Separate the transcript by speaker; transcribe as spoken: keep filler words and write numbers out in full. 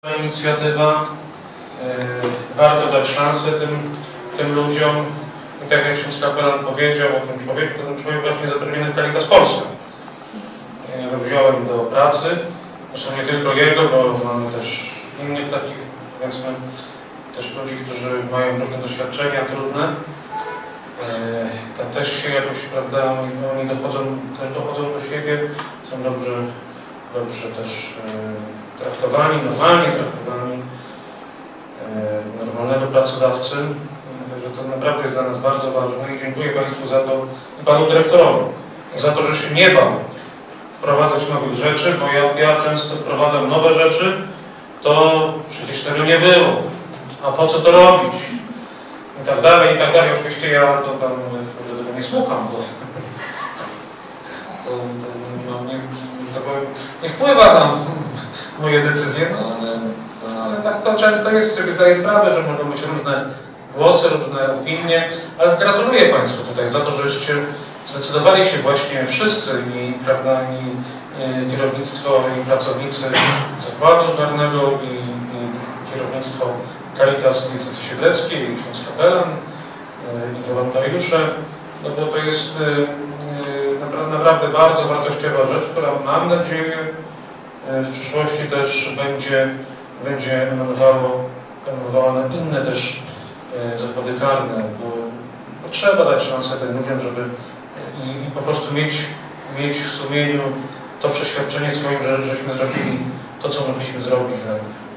Speaker 1: Inicjatywa, yy, warto dać szansę tym, tym ludziom. I tak jak ksiądz kapelan powiedział o tym człowieku, to ten człowiek właśnie zatrudniony w Caritas Polska. Ja go wziąłem do pracy, zresztą nie tylko jego, bo mamy też innych takich, powiedzmy, też ludzi, którzy mają różne doświadczenia trudne. Yy, tam też się jakoś, prawda, oni, oni dochodzą, też dochodzą do siebie, są dobrze, dobrze też yy, traktowani, normalnie traktowani, e, normalnego pracodawcy. Także to naprawdę jest dla nas bardzo ważne i dziękuję Państwu za to i Panu Dyrektorowi za to, że się nie bał wprowadzać nowych rzeczy, bo ja, ja często wprowadzam nowe rzeczy, to przecież tego nie było, a po co to robić? I tak dalej, i tak dalej. Oczywiście ja to tam tego nie słucham, bo to, to no, nie, to nie wpływa na moje decyzje, no ale, no, ale tak to często jest, sobie zdaję sprawę, że mogą być różne głosy, różne opinie, ale gratuluję Państwu tutaj za to, żeście zdecydowali się właśnie wszyscy, i, prawda, i, i kierownictwo, i pracownicy zakładu karnego, i, i kierownictwo Caritas Diecezji Siedleckiej, i ksiądz kapelan, i wolontariusze, no bo to jest naprawdę bardzo wartościowa rzecz, która, mam nadzieję, w przyszłości też będzie, będzie emanowało, emanowała na inne też e, zakłady karne, bo, bo trzeba dać szansę tym ludziom, żeby i, i po prostu mieć, mieć w sumieniu to przeświadczenie swoim, że żeśmy zrobili to, co mogliśmy zrobić.